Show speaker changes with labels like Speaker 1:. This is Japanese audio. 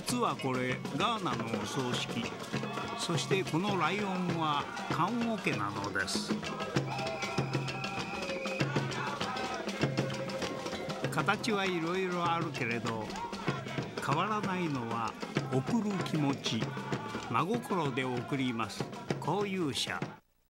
Speaker 1: 実はこれガーナのお葬式。そしてこのライオンは棺桶なのです。形はいろいろあるけれど変わらないのは送る気持ち。真心で送ります。交友者。